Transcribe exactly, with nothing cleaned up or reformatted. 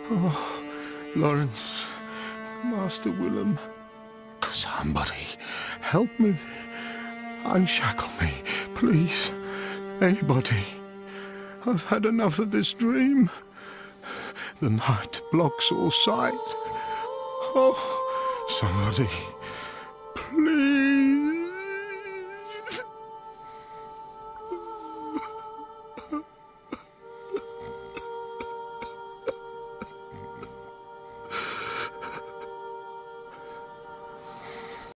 Oh, Lawrence, Master Willem, somebody help me. Unshackle me, please. Anybody. I've had enough of this dream. The night blocks all sight. Oh, somebody, please.